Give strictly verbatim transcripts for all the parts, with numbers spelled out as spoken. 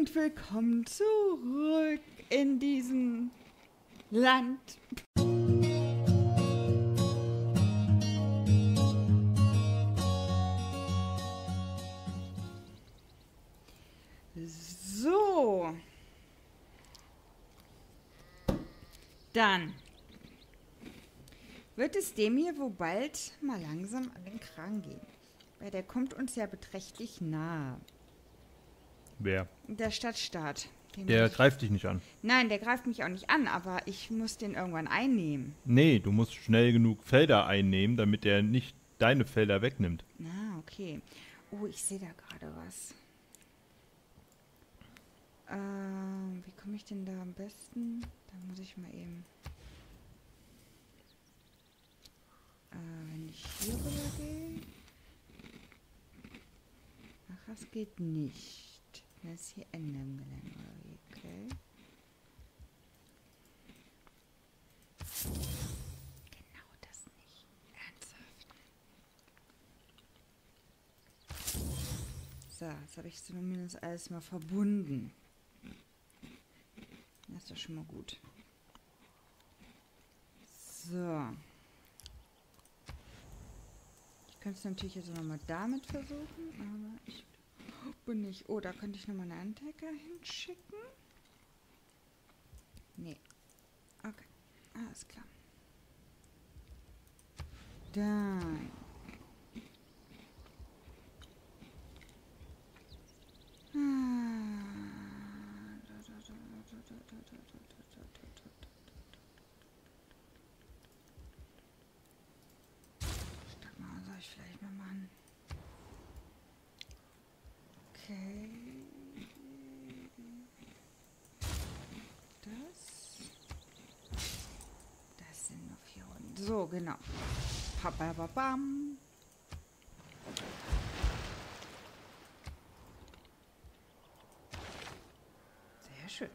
und willkommen zurück in diesem Land. So. Dann wird es dem hier wohl bald mal langsam an den Kragen gehen. Weil der kommt uns ja beträchtlich nahe. Wer? Der Stadtstaat. Der greift dich nicht an. Nein, der greift mich auch nicht an, aber ich muss den irgendwann einnehmen. Nee, du musst schnell genug Felder einnehmen, damit der nicht deine Felder wegnimmt. Ah, okay. Oh, ich sehe da gerade was. Ähm, wie komme ich denn da am besten? Da muss ich mal eben... Äh, wenn ich hier rüber gehe... Ach, das geht nicht. Das ist hier Ende im Gelände. Okay. Genau das nicht. Ernsthaft. So, jetzt habe ich zumindest alles mal verbunden. Das ist doch schon mal gut. So. Ich könnte es natürlich jetzt nochmal damit versuchen, aber ich bin nicht. Oh, da könnte ich nochmal einen Antecker hinschicken. Nee. Okay. Alles klar. Dann. Stopp mal, soll ich vielleicht mal machen? Okay. Das. Das sind noch vier Runden. So, genau. Papapapam. Sehr schön.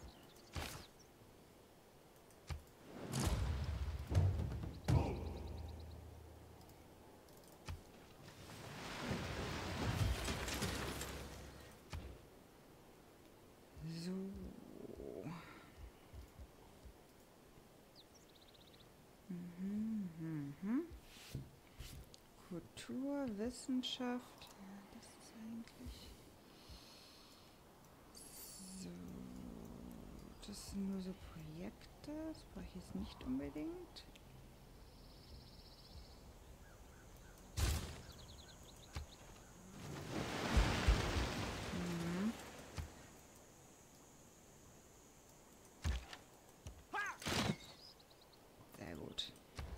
So. Mhm, mhm, mhm. Kultur, Wissenschaft. Ja, das ist eigentlich... So. Das sind nur so Projekte. Das brauche ich jetzt nicht unbedingt. Mhm. Sehr gut.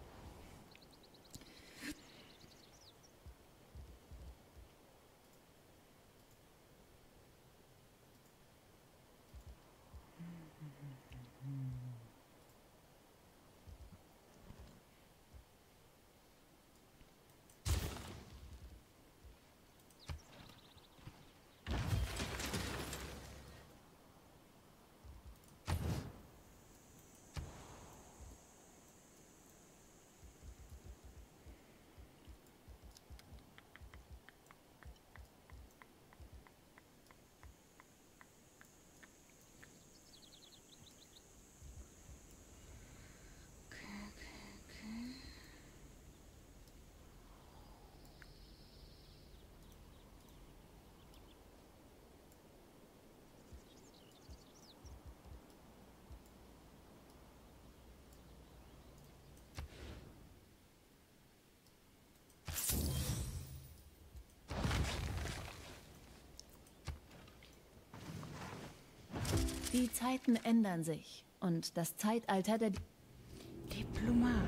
Die Zeiten ändern sich und das Zeitalter der Diplomat.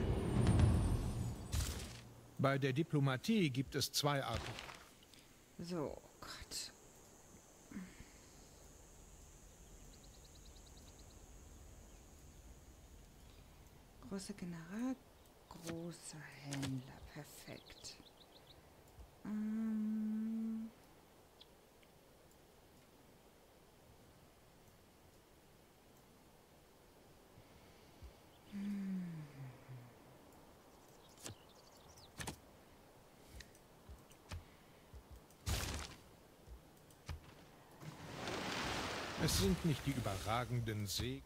Bei der Diplomatie gibt es zwei Arten. So, oh Gott. Großer General, großer Händler. Perfekt. Ähm... Es sind nicht die überragenden See.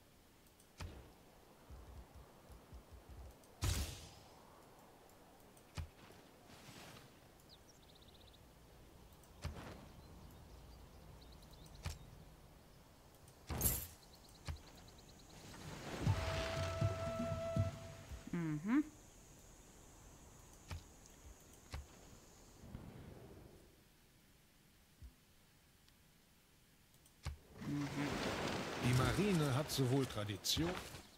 Mhm. Die Marine hat sowohl Tradition.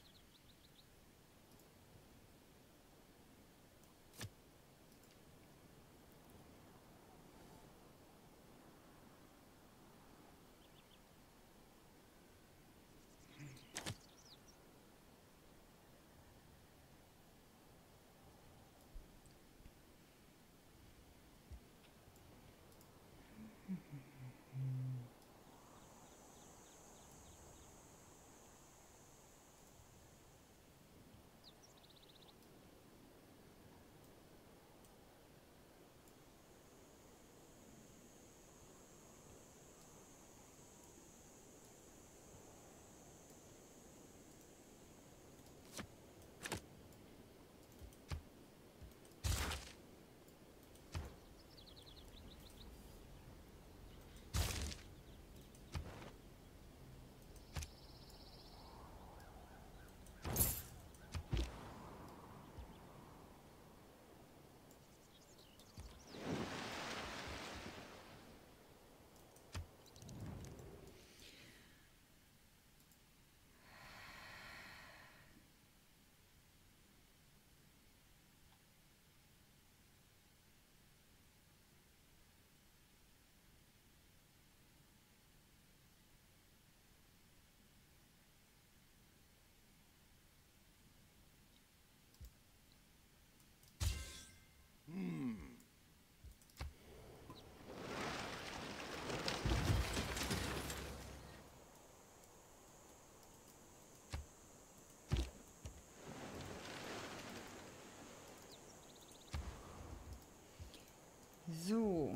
So.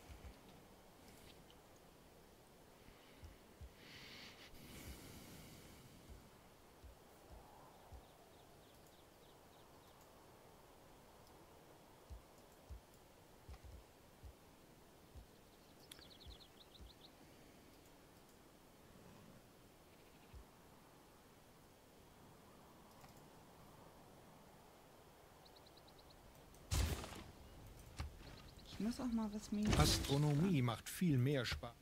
Ich muss auch mal was mir. Astronomie macht viel mehr Spaß.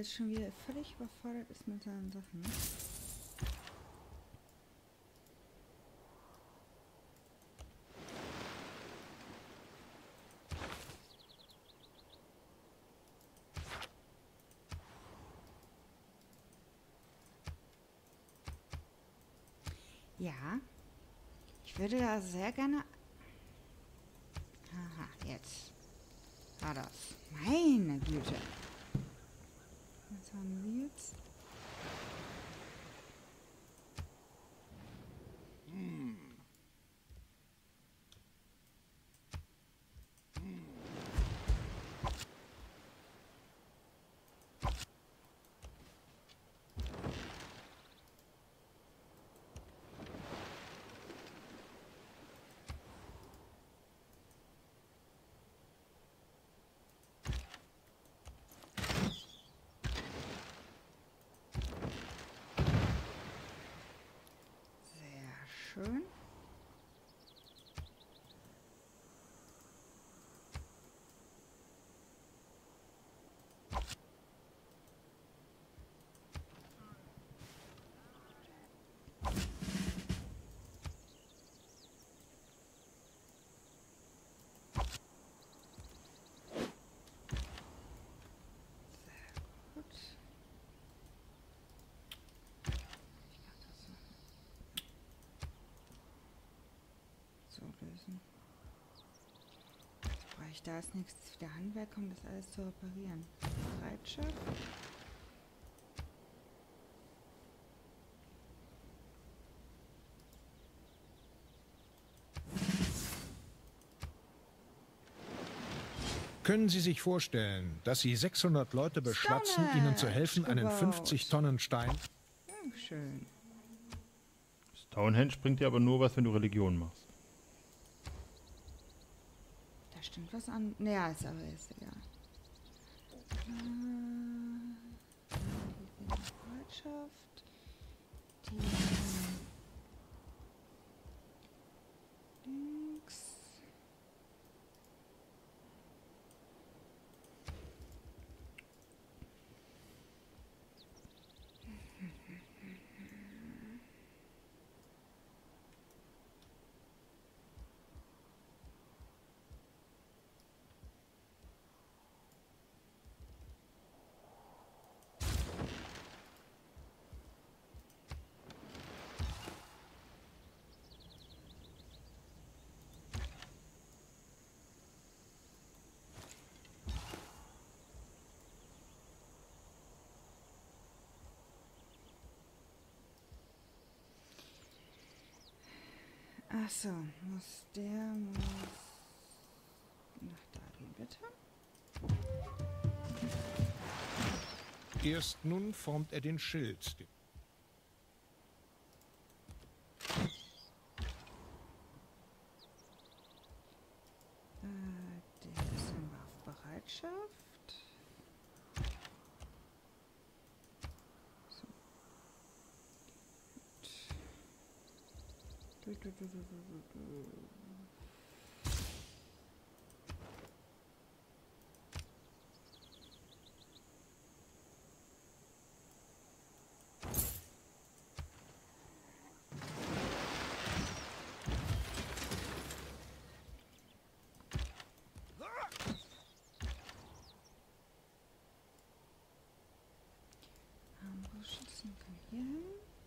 jetzt schon wieder völlig überfordert ist mit seinen Sachen. Ja, ich würde da sehr gerne... Aha, jetzt war das. Meine Güte. Was haben wir jetzt? Schön. Lösen. Jetzt brauche ich da ist nichts für der Handwerk, um das alles zu reparieren. Bereitschaft. Können Sie sich vorstellen, dass Sie sechshundert Leute beschwatzen, Stonehenge Ihnen zu helfen, einen gebaut. fünfzig Tonnen Stein... Dankeschön. Stonehenge bringt dir aber nur was, wenn du Religion machst. Da stimmt was an. Naja, ist aber ist egal. Äh, die Bereitschaft. Die links. Ach so, muss der muss nach da gehen, bitte. Erst nun formt er den Schild. Äh, der ist dann auf Bereitschaft. So. Du, du, du, du, du, du. Schützen kann hier hin.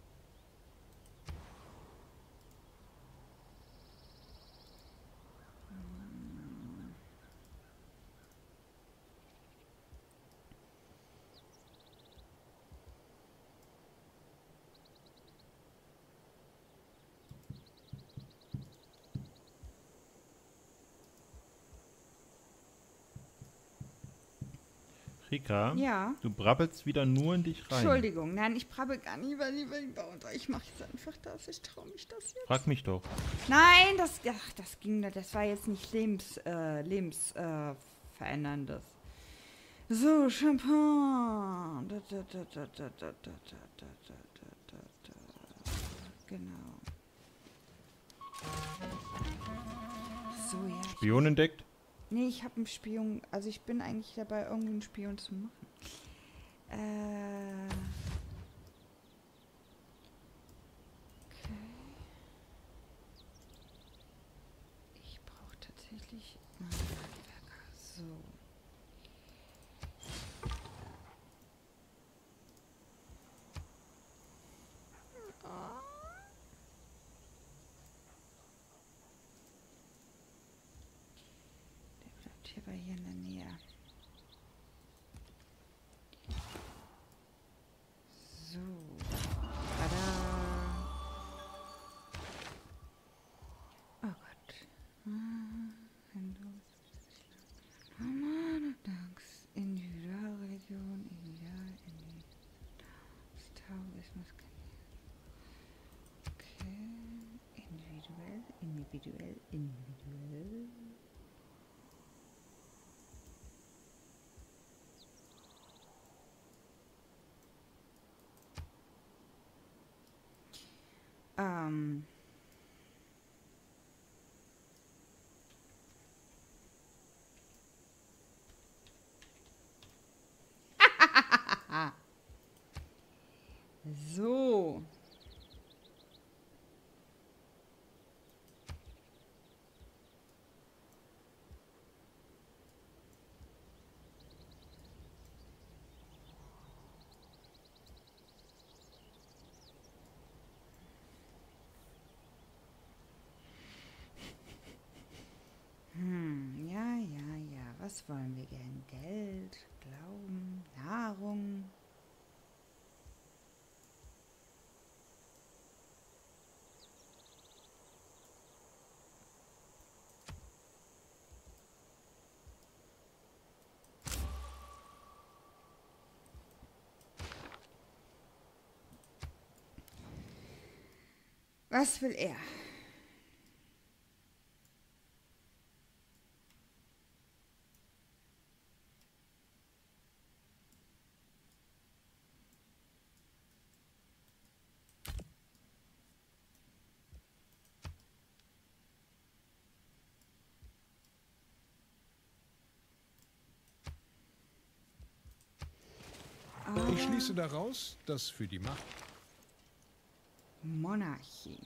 Rika, Ja. du brabbelst wieder nur in dich rein. Entschuldigung, nein, ich brabbel gar nicht, weil ich will ich mache jetzt einfach das. Ich traue mich das jetzt. Frag mich doch. Nein, das, ach, das ging, das war jetzt nicht lebens, äh, lebens, äh, veränderndes. So, Champagne. Da, da, da, da, da, da, da, da, da, da, da, da. Genau. So, ja. Spion entdeckt? Nee, ich habe einen Spion, also ich bin eigentlich dabei, irgendwie einen Spion zu machen. Äh. Okay. Ich brauche tatsächlich mal einen Handwerker. So. Der bleibt hierbei hier in der Nähe. So. Tada. Oh Gott. Windows. Individualreligion. Individual. Taoismus. Okay. Individuell. Individuell. Individuell. Ähm. So. Hm, ja, ja, ja. Was wollen wir gern? Geld, Glauben, Nahrung. Was will er? Ich schließe daraus, dass für die Macht Monarchie.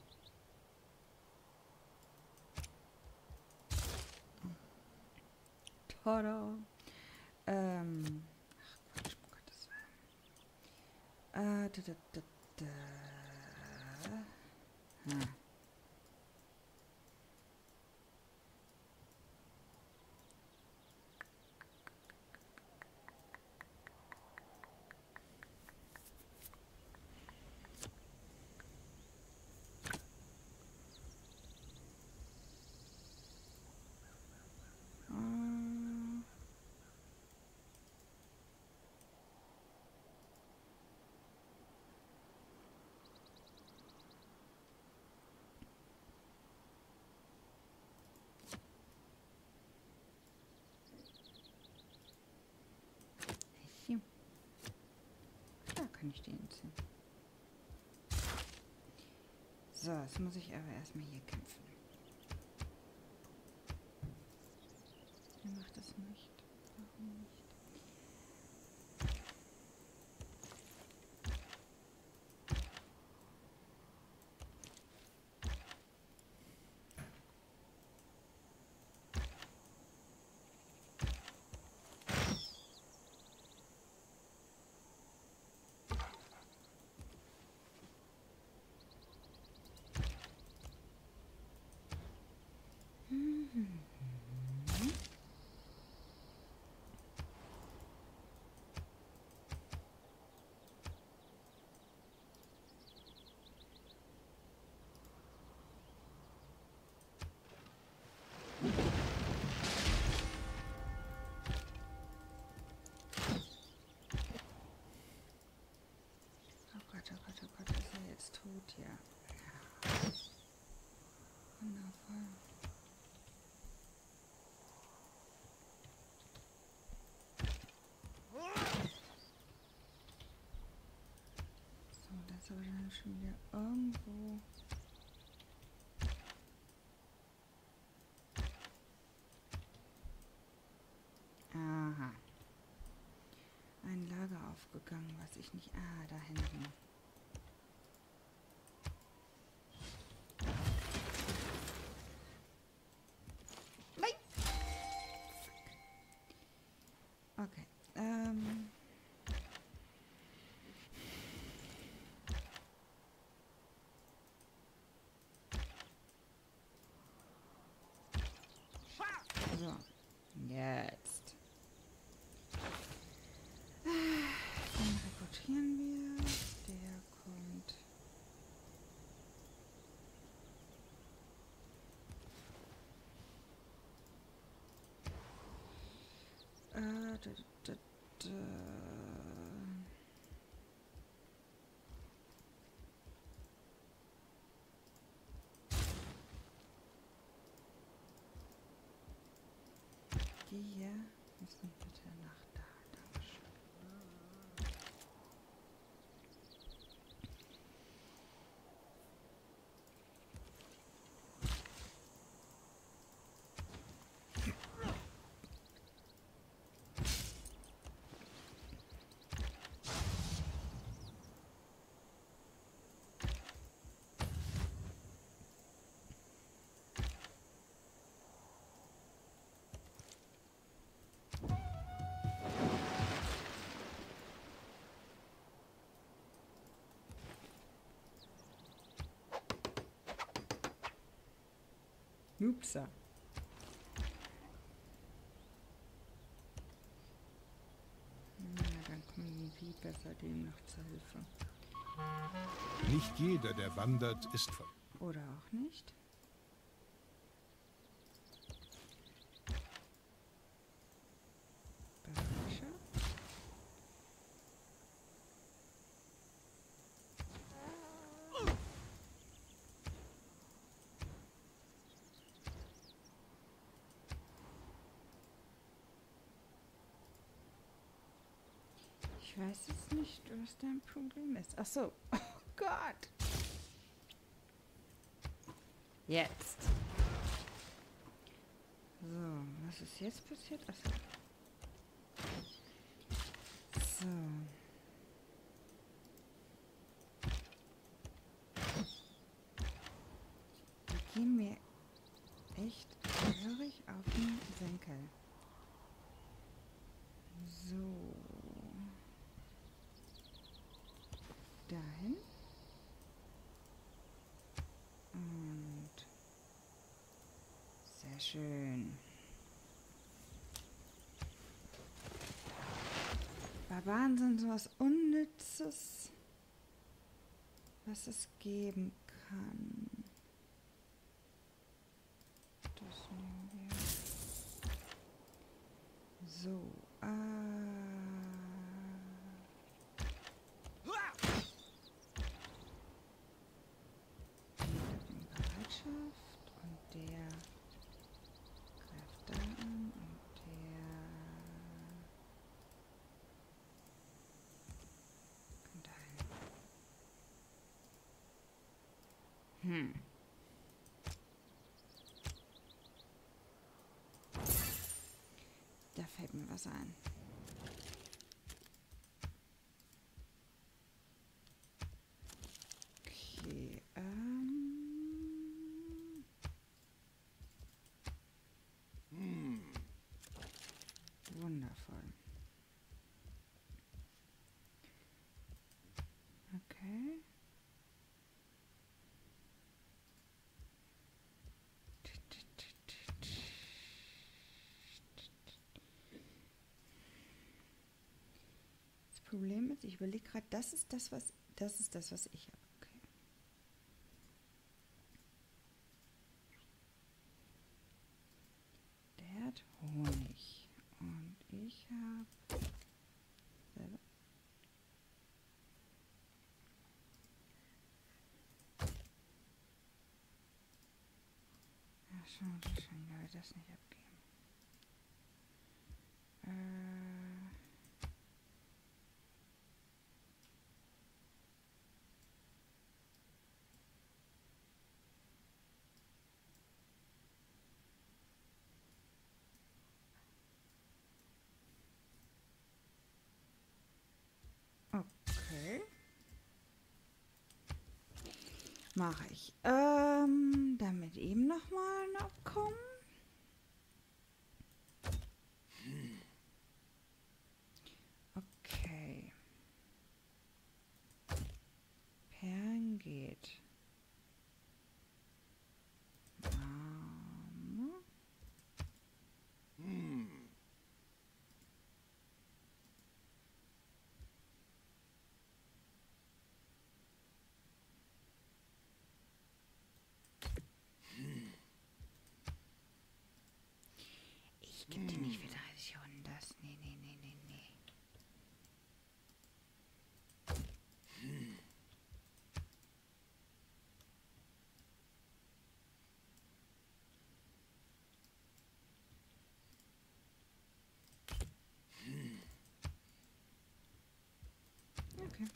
Tada. Ähm. Ach Quatsch, um Gottes Willen. Äh, da, da, da, da. Hm. Hier. Da kann ich den ziehen. So, jetzt muss ich aber erstmal hier kämpfen. Er macht das nicht. Warum nicht? Oh Gott, oh Gott, oh Gott, ist er jetzt tot hier? Ja. Wundervoll. So, das ist aber dann schon wieder irgendwo. Aha. Ein Lager auf weiß ich nicht. Ah, da hinten. Nein! Okay. Ähm. So. Jetzt. Den rekrutieren wir. Der kommt. Äh, da, da, da. Die hier müssen bitte nach da. Dankeschön. Upsa. Na, dann kommen wir besser dem noch zur Hilfe. Nicht jeder, der wandert, ist ver... Oder auch nicht. Bereitschaft. Ich weiß jetzt nicht, was dein Problem ist. Ach so. Oh Gott. Jetzt. So, was ist jetzt passiert? Ach so. So. Die gehen mir echt gehörig auf den Senkel. So. Dahin. Und sehr schön. Barbaren sind sowas Unnützes, was es geben kann. Das nehmen wir. So. Äh Und der greift da an und der kommt dahin. Hm. Da fällt mir was ein. Okay, ähm. Wundervoll. Okay. Das Problem ist, ich überlege gerade, das ist das, was das ist das, was ich habe. Okay. Der hat Honig. Und ich habe selber. Ja, schade, schön, weil wir das nicht abgeben. Äh. Mache ich. Ähm, damit eben nochmal ein Abkommen. Okay. Perlen geht. Ähm. Ich gebe dir nicht für dreißig das. Nee, nee, nee, nee, nee. Okay.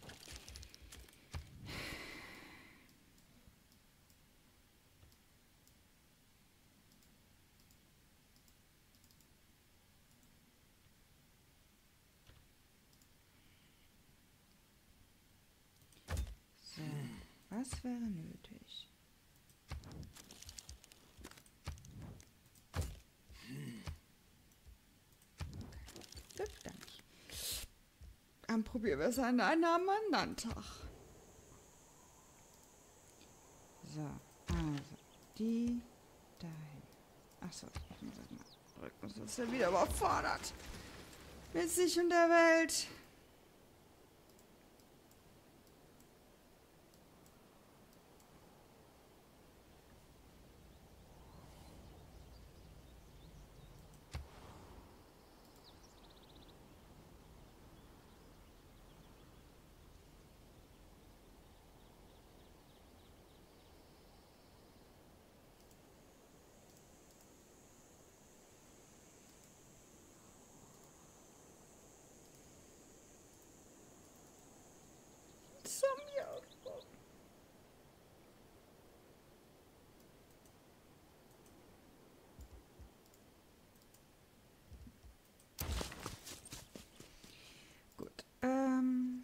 So, was wäre nötig? Gut, dann nicht. Dann probieren wir es an einem anderen Tag. So, also die dahin. Achso, ich muss das mal drücken, sonst ist er wieder überfordert. Mit sich und der Welt. Samja. Gut, ähm...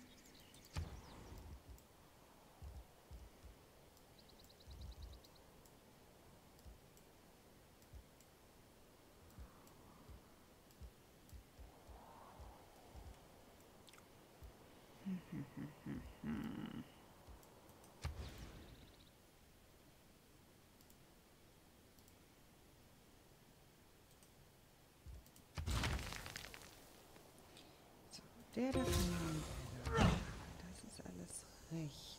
So, der da kann man... Das ist alles richtig.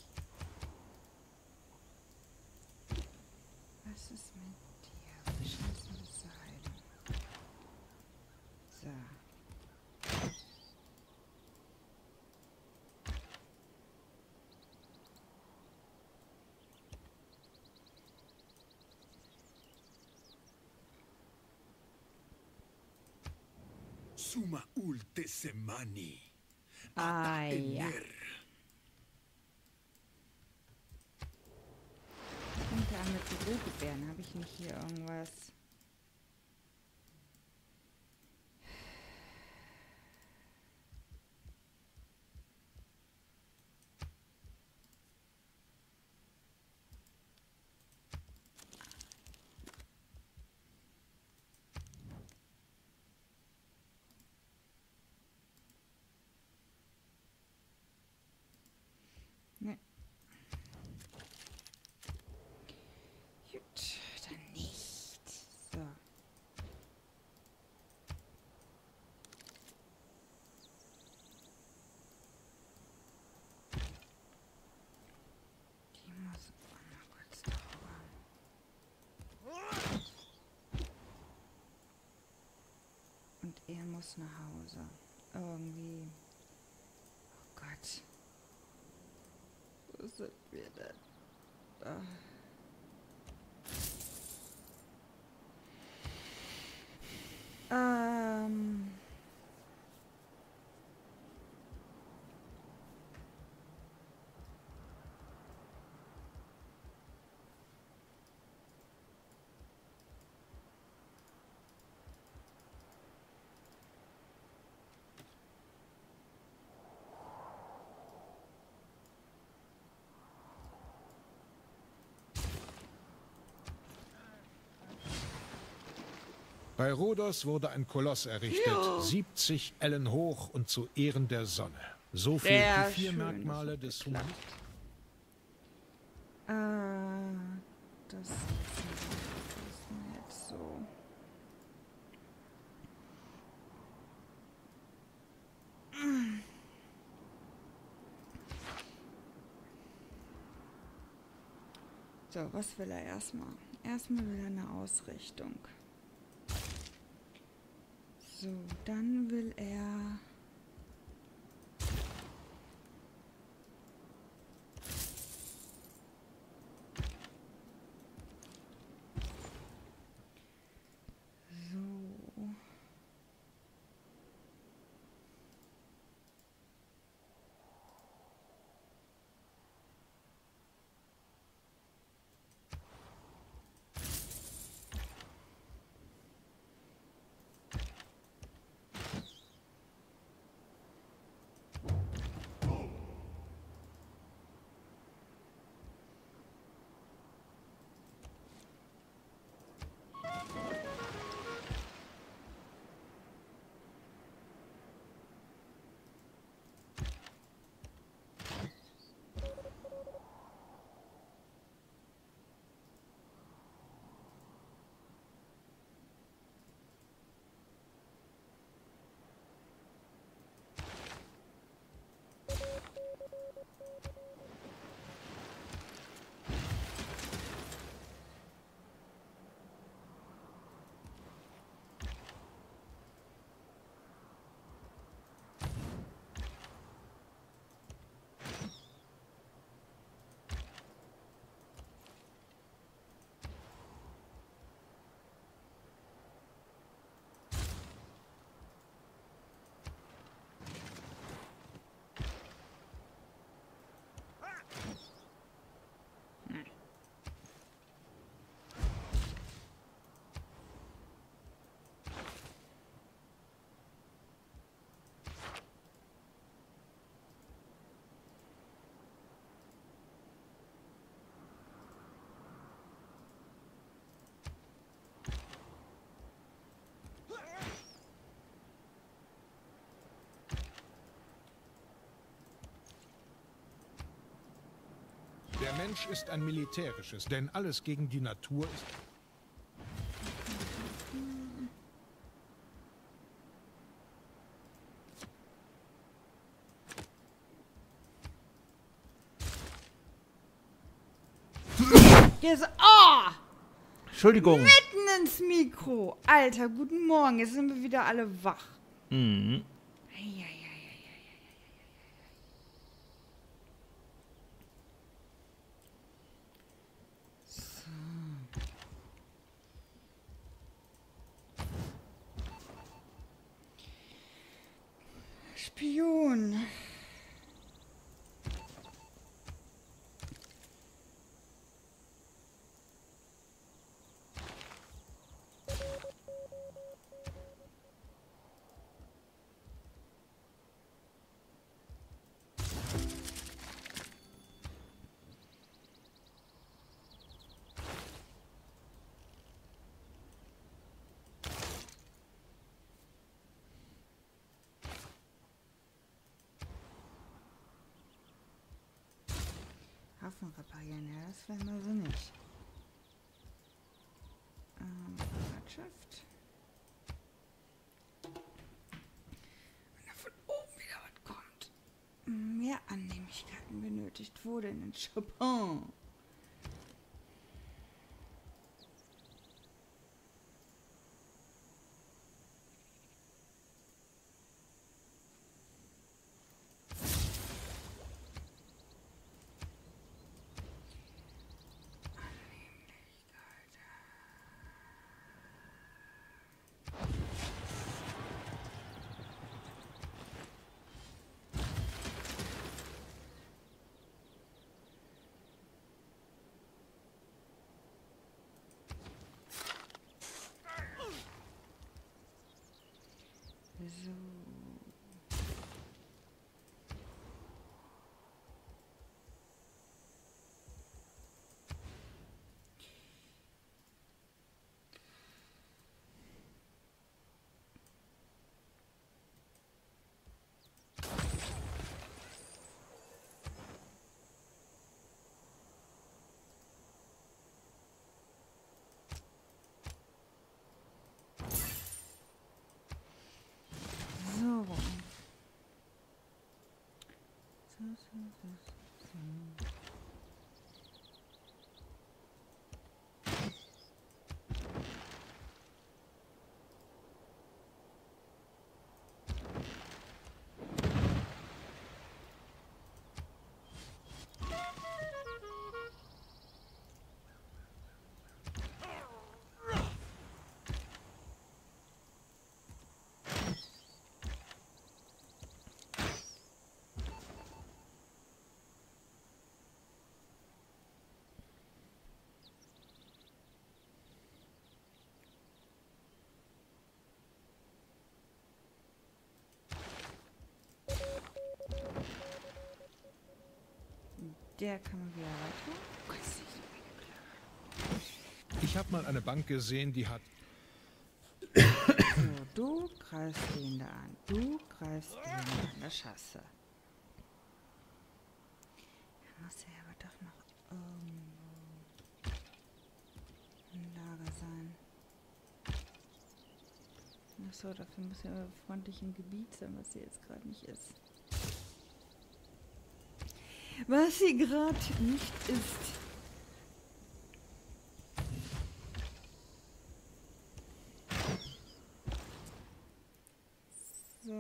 Was ist mit dir? Wir schießen das Seil. So. Suma ulte semani. Ah, ja. Und da mit Drohgebären habe ich nicht hier irgendwas. Ne. Gut, dann nicht. So. Die muss auch noch kurz dauern. Und er muss nach Hause. Irgendwie. Oh Gott. Wo sind wir denn? Ah. Ähm. Bei Rhodos wurde ein Koloss errichtet, Ja. siebzig Ellen hoch und zu Ehren der Sonne. So viel Sehr die vier schön, Merkmale das des hat Humanismus. Äh, das ist mir jetzt so. So, was will er erstmal? Erstmal will er eine Ausrichtung. So, dann will er... So. Der Mensch ist ein militärisches, denn alles gegen die Natur ist... Jetzt, oh! Entschuldigung. Mitten ins Mikro. Alter, guten Morgen. Jetzt sind wir wieder alle wach. Mhm. Eieieiei. So. Spion. Waffen reparieren, ja, das werden wir so nicht. Ähm, Wirtschaft. Wenn da von oben wieder was kommt. Mehr Annehmlichkeiten benötigt wurde in den Chopin. Der kann man wieder weiter. Gott, ist nicht Ich habe mal eine Bank gesehen, die hat... so. So, du greifst den da an. Du greifst den da an. Das schaffst du. Da muss ja aber doch noch irgendwo ein Lager sein. Achso, dafür muss ja freundlich im Gebiet sein, was sie jetzt gerade nicht ist. Was sie gerade nicht ist. So.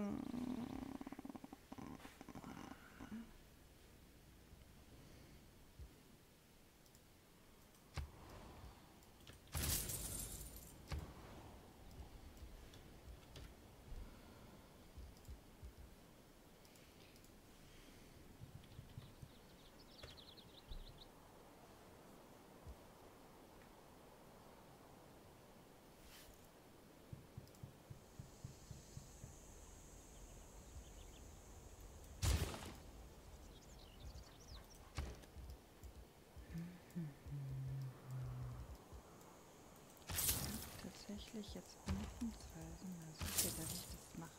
Tatsächlich jetzt unten mal sicher, dass ich das mache.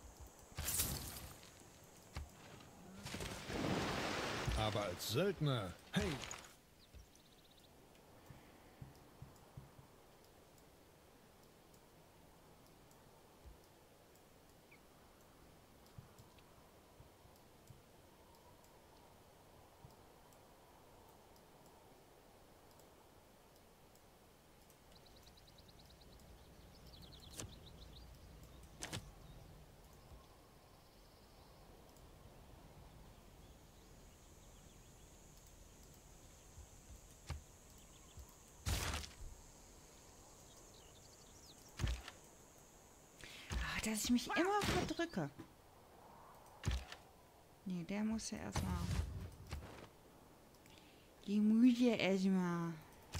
Aber als Söldner... Hey! Ach, dass ich mich immer verdrücke. Nee, der muss ja erstmal. Die muss ja erstmal.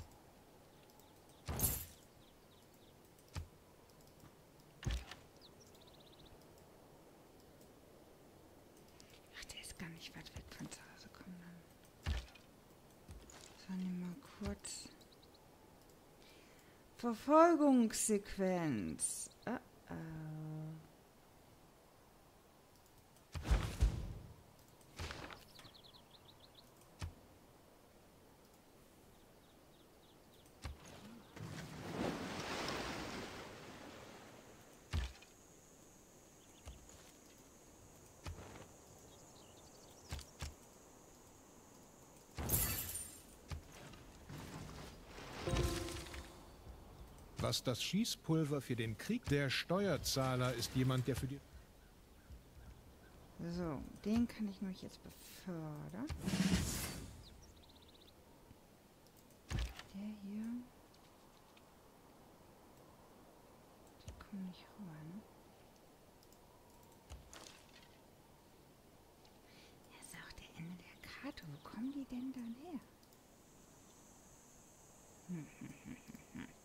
Ach, der ist gar nicht weit weg von zu Hause. Komm dann. So, nimm mal kurz. Verfolgungssequenz. Uh oh. Was das Schießpulver für den Krieg... Der Steuerzahler ist jemand, der für die... So, den kann ich nämlich jetzt befördern. Der hier. Die kommen nicht rüber, ne? Das ist auch der Ende der Karte. Wo kommen die denn dann her? Hm, hm, hm, hm, hm.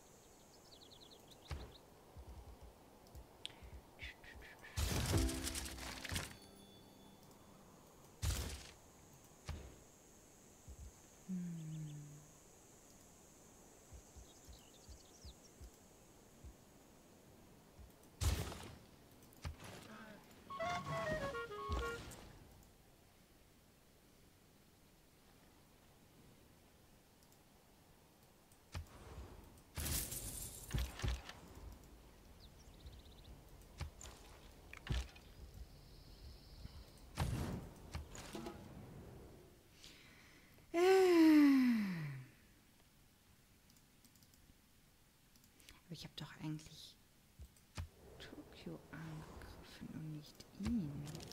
Aber ich habe doch eigentlich Tokio angegriffen und nicht ihn.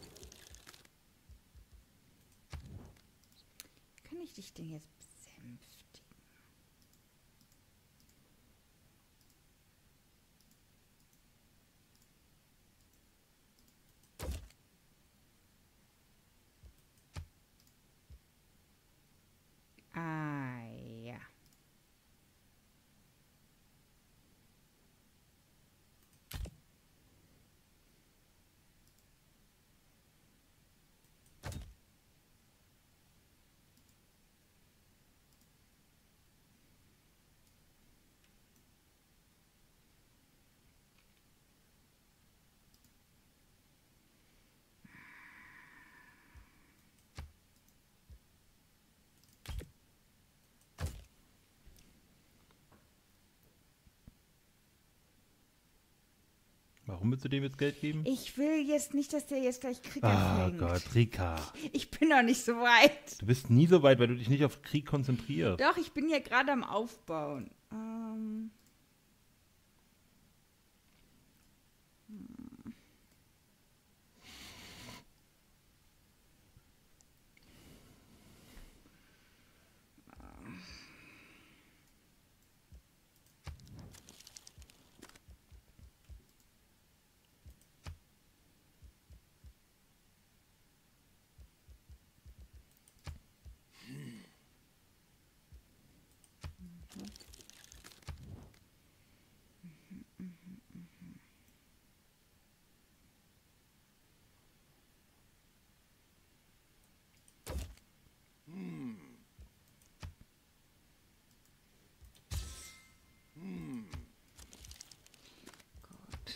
Kann ich dich denn jetzt besänftigen? Ah, ja. Warum willst du dem jetzt Geld geben? Ich will jetzt nicht, dass der jetzt gleich Krieg Ah anfängt. Gott, Rika. Ich bin noch nicht so weit. Du bist nie so weit, weil du dich nicht auf Krieg konzentrierst. Doch, ich bin ja gerade am Aufbauen. Ähm. Hm. Gut.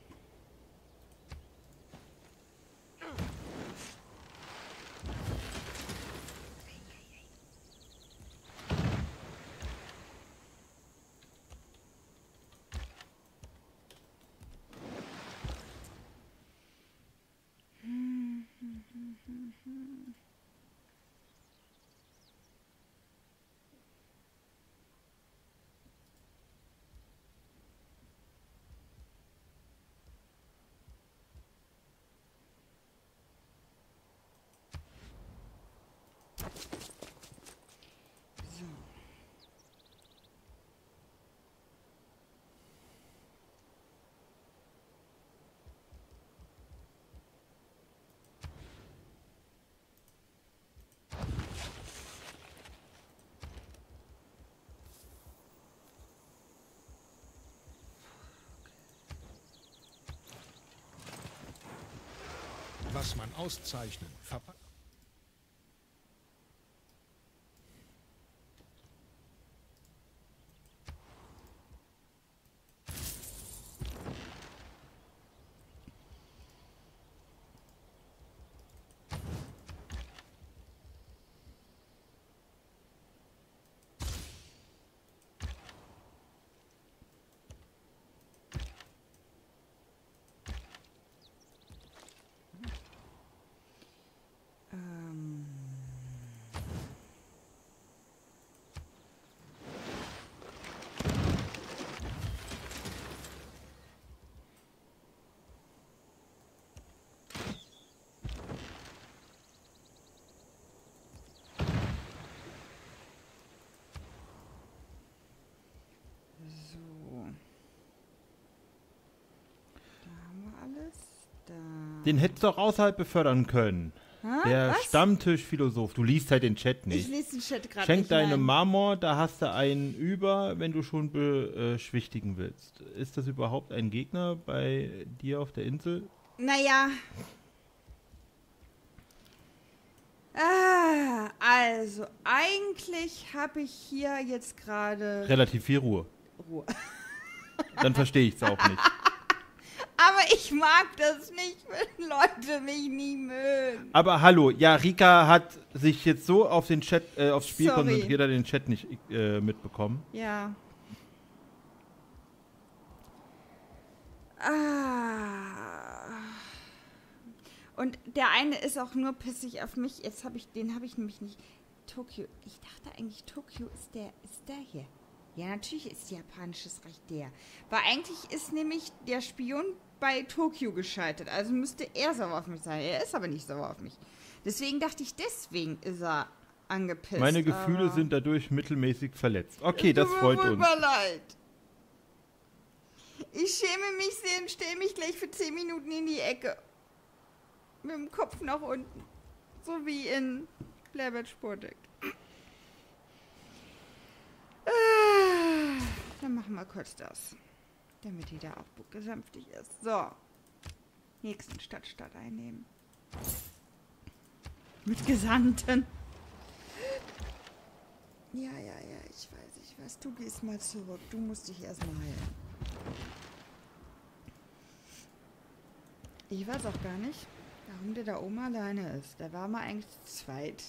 So. Was man auszeichnen, verpackt. Ähm. So. Da haben wir alles. Da. Den hättest du auch außerhalb befördern können. Hä? Der Was? Stammtischphilosoph. Du liest halt den Chat Ich nicht. lese den Chat gerade Schenk nicht. deinem nein. Marmor, da hast du einen über, wenn du schon beschwichtigen willst. Ist das überhaupt ein Gegner bei dir auf der Insel? Naja. Ah, also, eigentlich habe ich hier jetzt gerade Relativ viel Ruhe. Ruhe. Dann verstehe ich es auch nicht. Aber ich mag das nicht, wenn Leute mich nie mögen. Aber hallo, ja, Rika hat sich jetzt so auf den Chat, äh, aufs Spiel Sorry. konzentriert, hat den Chat nicht äh, mitbekommen. Ja. Ah. Und der eine ist auch nur pissig auf mich. Jetzt habe ich, den habe ich nämlich nicht. Tokio. Ich dachte eigentlich, Tokio ist der, ist der hier. Ja, natürlich ist japanisches Recht der. Weil eigentlich ist nämlich der Spion bei Tokio gescheitert. Also müsste er sauer auf mich sein. Er ist aber nicht sauer auf mich. Deswegen dachte ich, deswegen ist er angepisst. Meine Gefühle sind dadurch mittelmäßig verletzt. Okay, das freut uns. Tut mir leid. Ich schäme mich sehr und stelle mich gleich für zehn Minuten in die Ecke. Mit dem Kopf nach unten. So wie in Blair Witch Project. Dann machen wir kurz das. Damit die da auch besänftigt ist. So. Nächsten Stadtstadt einnehmen. Mit Gesandten. Ja, ja, ja, ich weiß, ich weiß. Du gehst mal zurück. Du musst dich erstmal heilen. Ich weiß auch gar nicht, warum der da oben alleine ist. Der war mal eigentlich zu zweit.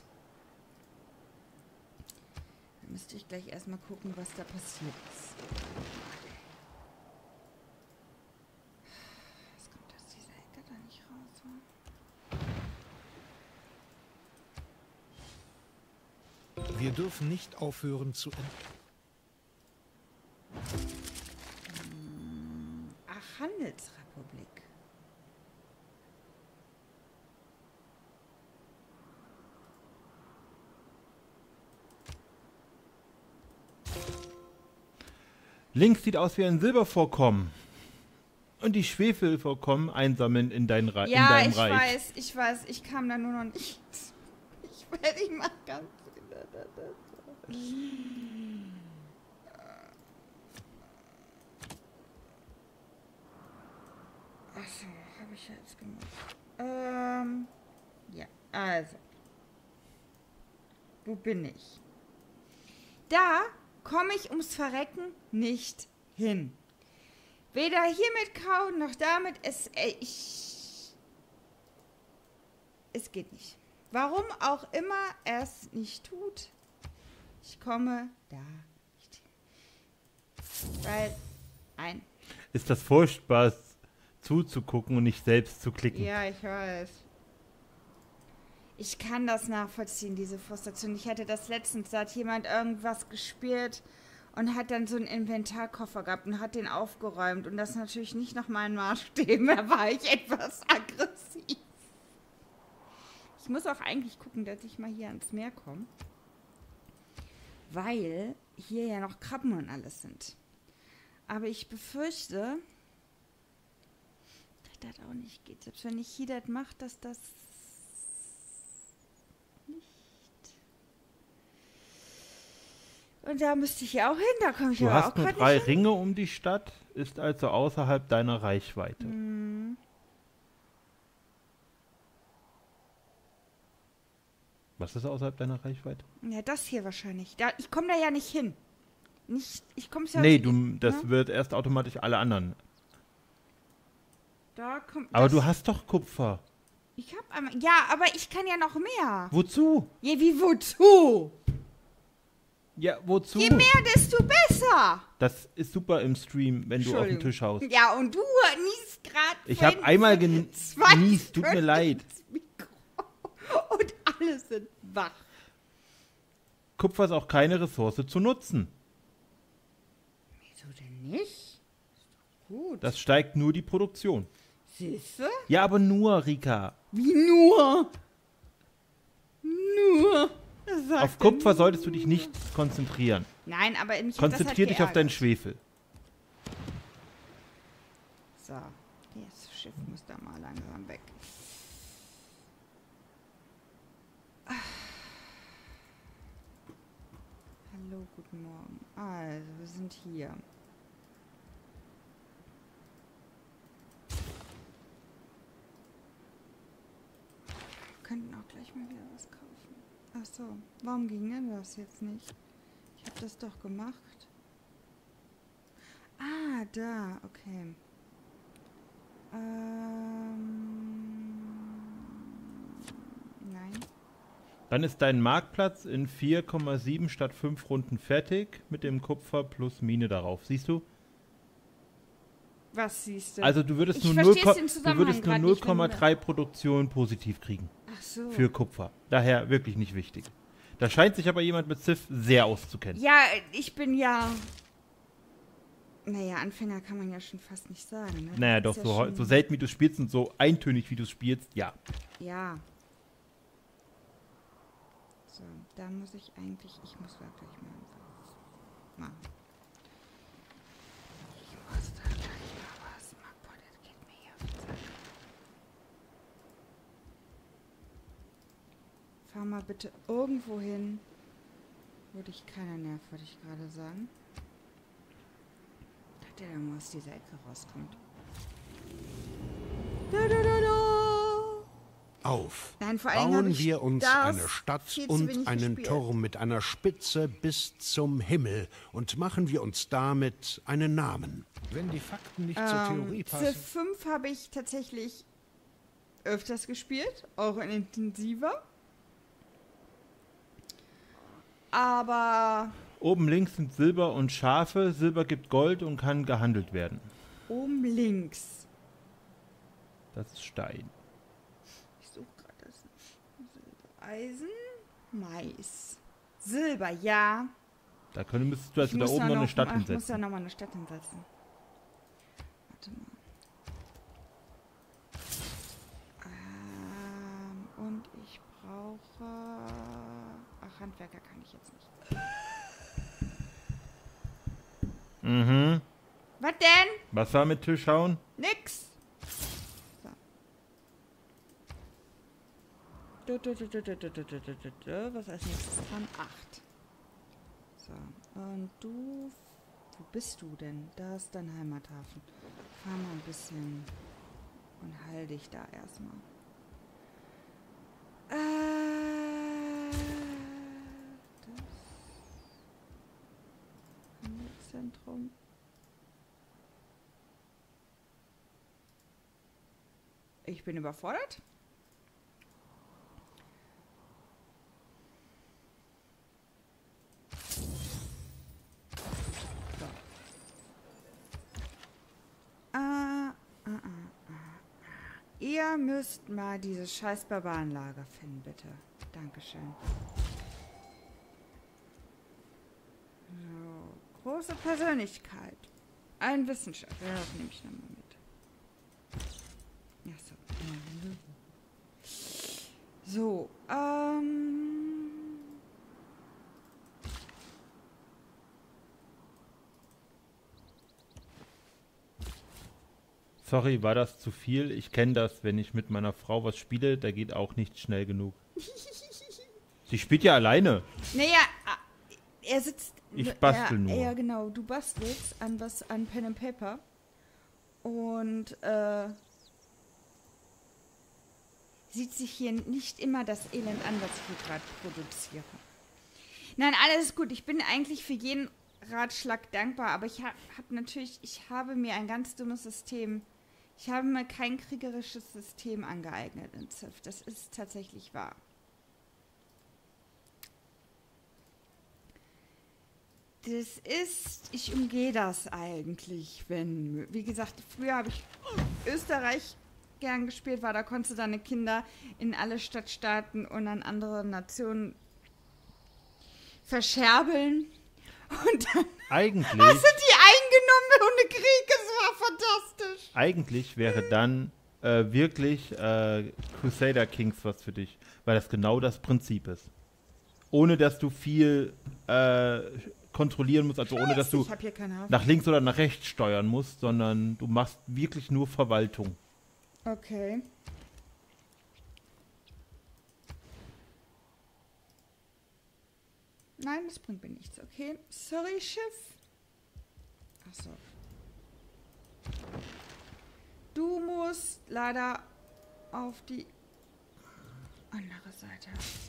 Da müsste ich gleich erstmal gucken, was da passiert ist. Was kommt aus dieser Ecke da nicht raus? Wa? Wir dürfen nicht aufhören zu entdecken. Ach, Handelsrepublik. Links sieht aus wie ein Silbervorkommen. Und die Schwefelvorkommen einsammeln in, dein Re Ja, in deinem ich Reich. Ja, ich weiß, ich weiß. Ich kam da nur noch nicht. Ich werde, ich mach ganz... Achso, habe ich ja jetzt gemacht. Ähm, ja, also. Wo bin ich? Da komme ich ums Verrecken nicht hin. Weder hier mit Kauen noch damit. Es, äh, ich, es geht nicht. Warum auch immer er es nicht tut. Ich komme da nicht hin. Weil ein... Ist das furchtbar zuzugucken und nicht selbst zu klicken? Ja, ich weiß. Ich kann das nachvollziehen, diese Frustration. Ich hatte das letztens, da hat jemand irgendwas gespielt und hat dann so einen Inventarkoffer gehabt und hat den aufgeräumt. Und das natürlich nicht nach meinen Maßstäben. Da war ich etwas aggressiv. Ich muss auch eigentlich gucken, dass ich mal hier ans Meer komme. Weil hier ja noch Krabben und alles sind. Aber ich befürchte, dass das auch nicht geht. Selbst wenn ich hier das mache, dass das nicht. Und da müsste ich ja auch hin, da komme ich Du aber auch hast nur gerade drei nicht hin. Ringe um die Stadt, ist also außerhalb deiner Reichweite. Hm. Was ist außerhalb deiner Reichweite? Ja, das hier wahrscheinlich. Da, ich komme da ja nicht hin. Nicht, ich komme ja Nee, du, das ne? wird erst automatisch alle anderen. Da kommt Aber das. du hast doch Kupfer. Ich hab einmal. Ja, aber ich kann ja noch mehr. Wozu? Ja, wie wozu? Ja, wozu? Je mehr, desto besser. Das ist super im Stream, wenn du auf den Entschuldigung. Tisch haust. Ja, und du niest gerade. Ich habe einmal genießt, tut mir leid. Und alle sind wach. Kupfer ist auch keine Ressource zu nutzen. Wieso denn nicht? Ist doch gut. Das steigt nur die Produktion. Siehste? Ja, aber nur, Rika. Wie nur? Nur. Sagt Auf er Kupfer nur. solltest du dich nicht konzentrieren. Nein, aber mich Konzentrier dich auf deinen Schwefel. So, das Schiff muss da mal langsam weg. Ah. Hallo, guten Morgen. Also, wir sind hier. Wir könnten auch gleich mal wieder was kaufen. Ach so, warum ging denn das jetzt nicht? Ich habe das doch gemacht. Ah, da, okay. Ähm, nein. Dann ist dein Marktplatz in vier Komma sieben statt fünf Runden fertig mit dem Kupfer plus Mine darauf. Siehst du? Was siehst du? Also du würdest Ich nur, versteh's null, den du Zusammenhang würdest nur grad nicht, wenn null Komma du- drei Produktion positiv kriegen Ach so. für Kupfer. Daher wirklich nicht wichtig. Da scheint sich aber jemand mit Civ sehr auszukennen. Ja, ich bin ja... Naja, Anfänger kann man ja schon fast nicht sagen. Ne? Naja, Das doch, ist ja so, schon- so selten wie du spielst und so eintönig wie du spielst, ja. Ja. So, da muss ich eigentlich... Ich muss da gleich mal was machen. Ich muss da gleich mal was machen. Boah, das geht mir hier auf den Sack. Fahr mal bitte irgendwo hin, wo dich keiner nervt, würde ich gerade sagen. Dass der dann aus dieser Ecke rauskommt. Da, da, da, da. Auf! Nein, vor allem hab Bauen ich wir uns das eine Stadt viel zu und wenig einen gespielt. Turm mit einer Spitze bis zum Himmel und machen wir uns damit einen Namen. Wenn die Fakten nicht zur Theorie Ähm, passen. Civ fünf habe ich tatsächlich öfters gespielt, auch in intensiver. Aber Oben links sind Silber und Schafe. Silber gibt Gold und kann gehandelt werden. oben links. Das ist Stein. Ich suche gerade das. Silber, Eisen, Mais. Silber, ja. Da können, müsstest du also Ich da muss oben da noch eine noch- Stadt ach, Ich muss da hinsetzen. nochmal eine Stadt hinsetzen. Warte mal. Ähm, und ich brauche... Ach, Handwerker kann ich jetzt nicht. Mhm. Was denn? Was war mit Tischhauen? Nix. So. Du, du, du, du, du, du, du, du, du, du, du. Was als nächstes dran? Acht. So. Und du... Wo bist du denn? Da ist dein Heimathafen. Fahr mal ein bisschen und heil dich da erstmal. Äh, das Handelszentrum. Ich bin überfordert. So. Ah, ah, ah, ah, ah. Ihr müsst mal dieses scheiß Barbarenlager finden, bitte. Dankeschön. So, große Persönlichkeit. Ein Wissenschaftler. Ja, das nehme ich nochmal mit. Ja, so. So, ähm... Sorry, war das zu viel? Ich kenne das, wenn ich mit meiner Frau was spiele, da geht auch nicht schnell genug. Sie spielt ja alleine. Naja, ah, er sitzt... Ich bastel er, nur. Ja, genau, du bastelst an was, an Pen and Paper. Und, äh... sieht sich hier nicht immer das Elend an, was ich hier gerade produziere. Nein, alles gut. Ich bin eigentlich für jeden Ratschlag dankbar, aber ich habe hab natürlich, ich habe mir ein ganz dummes System, ich habe mir kein kriegerisches System angeeignet in Civ. Das ist tatsächlich wahr. Das ist, ich umgehe das eigentlich, wenn, wie gesagt, früher habe ich Österreich gern gespielt, war, da konntest du deine Kinder in alle Stadtstaaten und an andere Nationen verscherbeln. Und dann Eigentlich, hast du die eingenommen ohne Krieg. Es war fantastisch. eigentlich wäre dann äh, wirklich äh, Crusader Kings was für dich, weil das genau das Prinzip ist. Ohne dass du viel äh, kontrollieren musst, also ohne dass du Ich habe hier keine Hafen. nach links oder nach rechts steuern musst, sondern du machst wirklich nur Verwaltung. Okay. Nein, das bringt mir nichts. Okay. Sorry, Schiff. Achso. Du musst leider auf die andere Seite.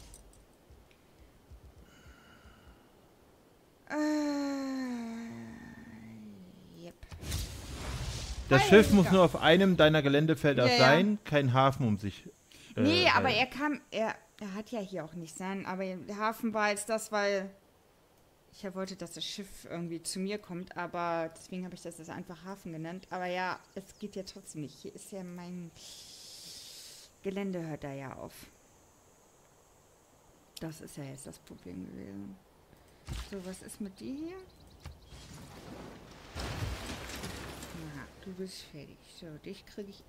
Äh, yep. Das Hi, Schiff muss Mika. nur auf einem deiner Geländefelder Ja, ja. sein, kein Hafen um sich. äh, Nee, aber halten. er kam, er, er hat ja hier auch nicht sein, aber der Hafen war jetzt das, weil ich ja wollte, dass das Schiff irgendwie zu mir kommt, aber deswegen habe ich das jetzt einfach Hafen genannt. Aber ja, es geht ja trotzdem nicht. Hier ist ja mein Gelände, hört da ja auf. Das ist ja jetzt das Problem gewesen. So, was ist mit dir hier? Na, du bist fertig. So, dich kriege ich...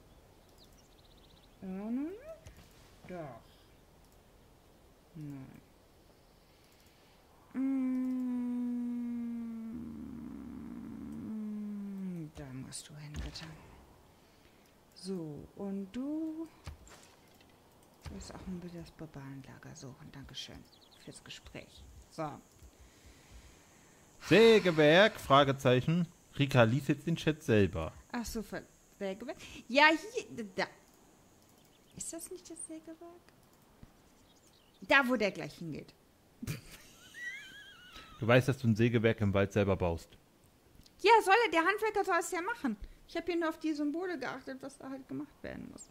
Ohne? Doch. Nein. Mm, da musst du hin, bitte. So, und du... Du wirst auch ein bisschen das Barbarenlager suchen. Dankeschön fürs Gespräch. So. Sägewerk? Fragezeichen. Rika liest jetzt den Chat selber. Ach so, für Sägewerk. Ja, hier, da. Ist das nicht das Sägewerk? Da, wo der gleich hingeht. Du weißt, dass du ein Sägewerk im Wald selber baust. Ja, soll er, der Handwerker soll es ja machen. Ich habe hier nur auf die Symbole geachtet, was da halt gemacht werden muss.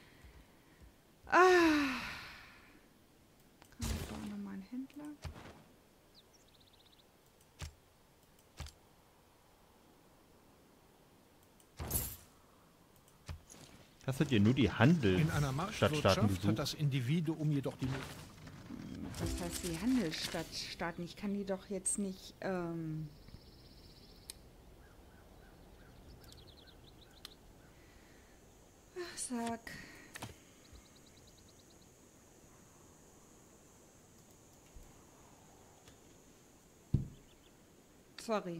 Ah. Komm, ich brauche nochmal einen Händler. Hast du dir nur die Handel In einer Stadtstaaten Marktwirtschaft gesucht? hat das Individuum jedoch die Was heißt die Handelsstadtstaaten? Ich kann die doch jetzt nicht, ähm... Ach, sag... Sorry.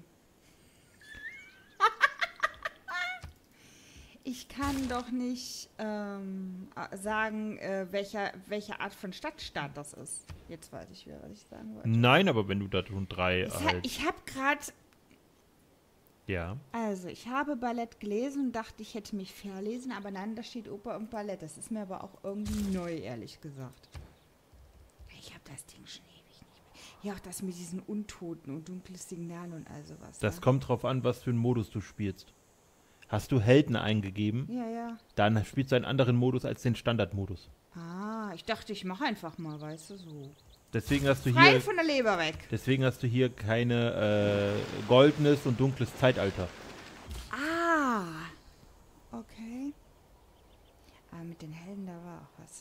Ich kann doch nicht ähm, sagen, äh, welcher, welche Art von Stadtstaat das ist. Jetzt weiß ich wieder, was ich sagen wollte. Nein, aber wenn du da schon drei Ich, ha halt... ich habe gerade, Ja. also ich habe Ballett gelesen und dachte, ich hätte mich verlesen, aber nein, da steht Oper und Ballett. Das ist mir aber auch irgendwie neu, ehrlich gesagt. Ich habe das Ding schon ewig nicht mehr. Ja, auch das mit diesen Untoten und dunkles Signal und all sowas. Das ne? kommt drauf an, was für einen Modus du spielst. Hast du Helden eingegeben, Ja, ja. dann spielst du einen anderen Modus als den Standardmodus. Ah, ich dachte, ich mache einfach mal, weißt du, so. Deswegen hast du Frei hier, von der Leber weg. deswegen hast du hier keine äh, goldenes und dunkles Zeitalter. Ah, okay. Aber mit den Helden, da war auch was.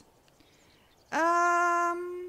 Ähm,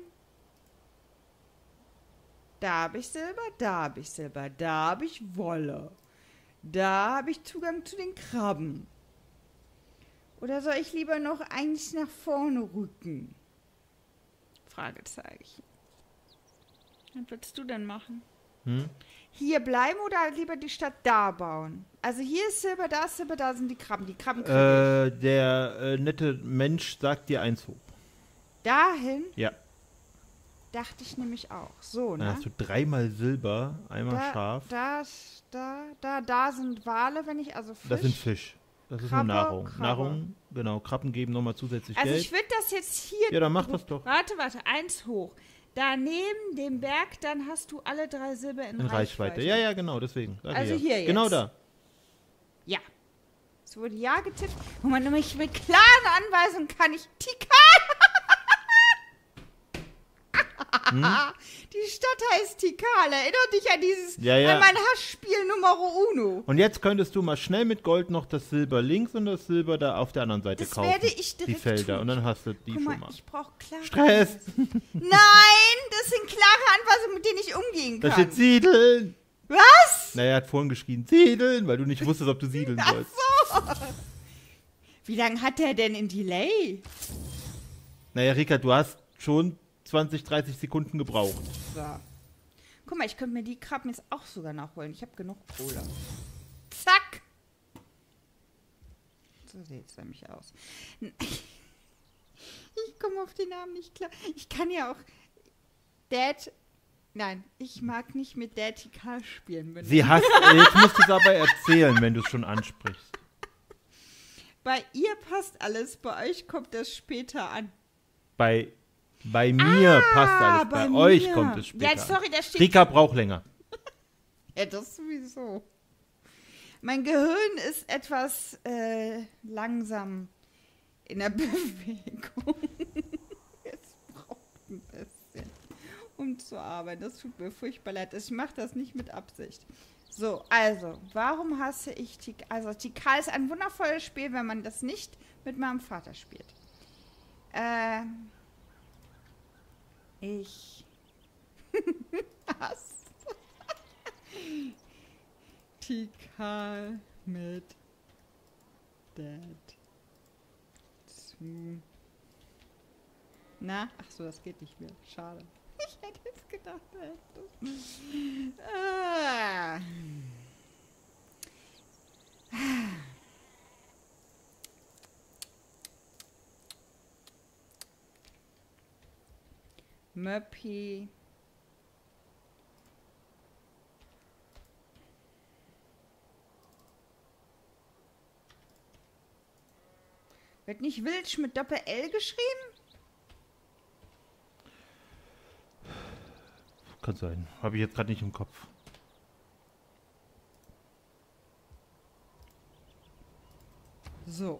da habe ich Silber, da habe ich Silber, da habe ich Wolle. Da habe ich Zugang zu den Krabben. Oder soll ich lieber noch eins nach vorne rücken? Fragezeichen. Was willst du denn machen? Hm? Hier bleiben oder lieber die Stadt da bauen? Also hier ist Silber, da ist Silber, da sind die Krabben. Die Krabben krieg ich. Äh, der äh, nette Mensch sagt dir eins hoch. Dahin Ja. dachte ich nämlich auch. So, Dann ne? hast du dreimal Silber, einmal Da, scharf. das, da, da, da sind Wale, wenn ich, also Fisch. Das sind Fisch. Das ist Krabbe, nur Nahrung. Krabbe. Nahrung, genau. Krabben geben nochmal zusätzlich Also Geld. ich würde das jetzt hier... Ja, dann mach drü- das doch. Warte, warte, eins hoch. Da neben dem Berg, dann hast du alle drei Silber in, In Reichweite. Reichweite. Ja, ja, genau, deswegen. Sag ich Also ja. hier jetzt. Genau da. Ja. Es wurde ja getippt. Und man nämlich mit klaren Anweisungen kann ich Tikal. Hm? Die Stadt heißt Tikal. Erinnert dich an dieses, Ja, ja. an mein Hassspiel Numero Uno. Und jetzt könntest du mal schnell mit Gold noch das Silber links und das Silber da auf der anderen Seite Das kaufen. werde ich Die direkt Felder. tun. Und dann hast du die Guck schon mal, mal. ich brauche klare Stress. Anweisungen. Nein, das sind klare Anweisungen, mit denen ich umgehen Da kann. steht Siedeln. Was? Naja, er hat vorhin geschrien, Siedeln, weil du nicht wusstest, ob du siedeln Ach sollst. so. Wie lange hat der denn in Delay? Naja, Rika, du hast schon zwanzig, dreißig Sekunden gebraucht. So. Guck mal, ich könnte mir die Krabben jetzt auch sogar nachholen. Ich habe genug Kohle. Zack. So sieht es nämlich aus. Ich komme auf den Namen nicht klar. Ich kann ja auch Dad... Nein, ich mag nicht mit Dad Tikal spielen. Wenn Sie hasst, jetzt musst du es aber erzählen, wenn du es schon ansprichst. Bei ihr passt alles, bei euch kommt das später an. Bei, bei mir passt alles, bei, bei euch mir. kommt es später Ja, sorry, da an. steht- Rika braucht länger. Ja, das sowieso. Mein Gehirn ist etwas äh, langsam in der Bewegung. Es braucht ein bisschen, um zu arbeiten. Das tut mir furchtbar leid. Ich mache das nicht mit Absicht. So, also, warum hasse ich Tikal? Also, Tikal ist ein wundervolles Spiel, wenn man das nicht mit meinem Vater spielt. Äh, Ich hasse Tikal mit Dad zu. Na, ach so, das geht nicht mehr. Schade. Ich hätte jetzt gedacht, da hättest du. Ah. Möppi. Wird nicht Wilsch mit Doppel-L geschrieben? Kann sein. Habe ich jetzt gerade nicht im Kopf. So.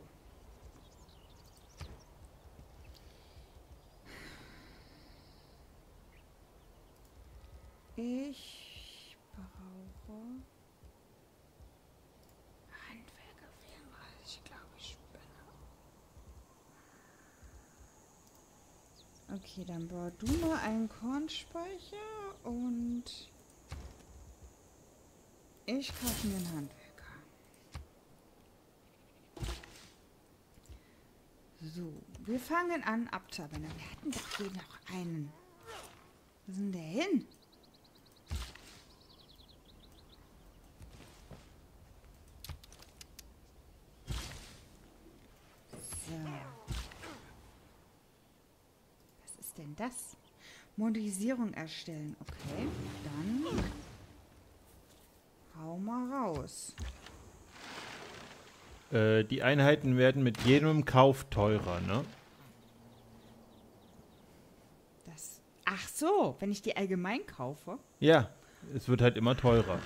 Ich brauche Handwerker vierunddreißig, glaube ich, Spinner. Okay, dann bau du mal einen Kornspeicher und ich kaufe mir einen Handwerker. So, wir fangen an abzuarbeiten. Wir hatten doch hier noch einen. Wo ist denn der hin? Was ist denn das? Modellisierung erstellen. Okay, dann hau mal raus. Äh, die Einheiten werden mit jedem Kauf teurer, ne? Das. Ach so, wenn ich die allgemein kaufe. Ja, es wird halt immer teurer.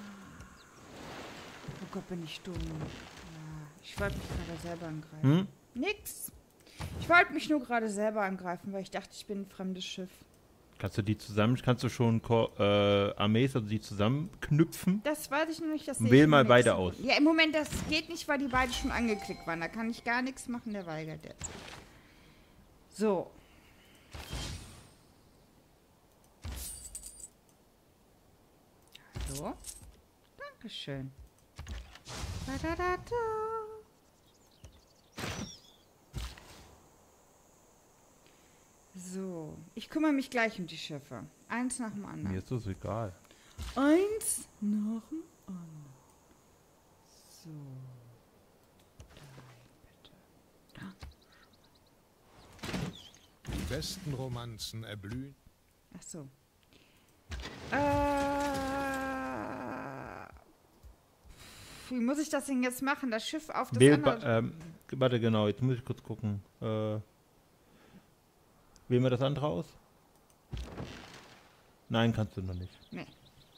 Oh Gott, bin ich dumm. Ja, ich wollte mich gerade selber angreifen. Hm? Nix. Ich wollte mich nur gerade selber angreifen, weil ich dachte, ich bin ein fremdes Schiff. Kannst du die zusammen, kannst du schon Ko äh, Armees, also die zusammenknüpfen? Das weiß ich noch nicht. Das Und sehe wähl ich im mal nächsten beide Punkt. aus. Ja, im Moment, das geht nicht, weil die beide schon angeklickt waren. Da kann ich gar nichts machen, der weigert jetzt. So. Hallo? Dankeschön. Da, da, da, da. So, ich kümmere mich gleich um die Schiffe. Eins nach dem anderen. Mir ist das egal. Eins nach dem anderen. So. Drei, bitte. Da. Die besten Romanzen erblühen. Ach so. Äh, wie muss ich das denn jetzt machen? Das Schiff auf das Wähl, andere... ähm, warte, genau, jetzt muss ich kurz gucken. Äh, wählen wir das andere aus? Nein, kannst du noch nicht. Nee.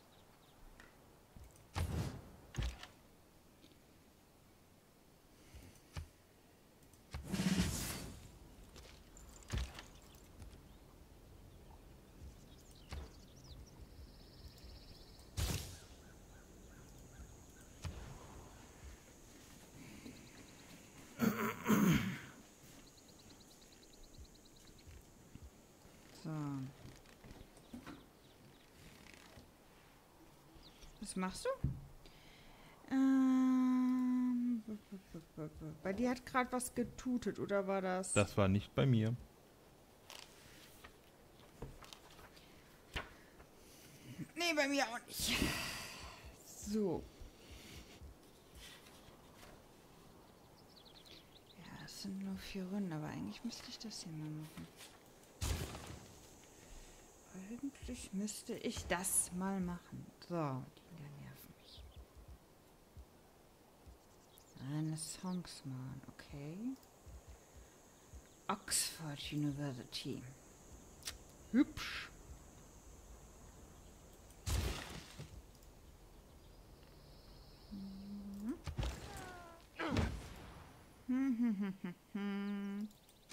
So. Was machst du? Ähm, b- b- b- b- b- bei dir hat gerade was getutet, oder war das? Das war nicht bei mir. Nee, bei mir auch nicht. So. Ja, es sind nur vier Runden, aber eigentlich müsste ich das hier mal machen. Eigentlich müsste ich das mal machen. So, die Dinger nerven mich. Renaissance-Mann, okay. Oxford University. Hübsch. Hm, hm, hm, hm, hm.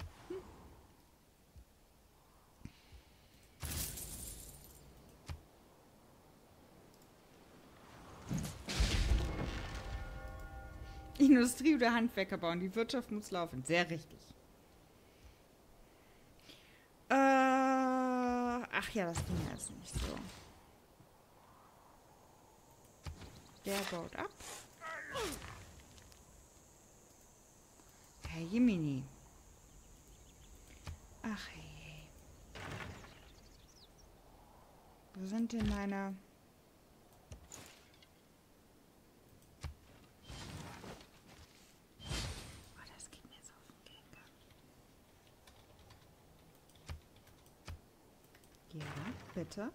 Industrie oder Handwerker bauen. Die Wirtschaft muss laufen. Sehr richtig. Äh, ja, das ging jetzt nicht so. Der baut ab. Herr Jemini. Ach hey. Wo sind denn meine... Oh, das geht mir jetzt auf den Gelenk. Ja, bitte.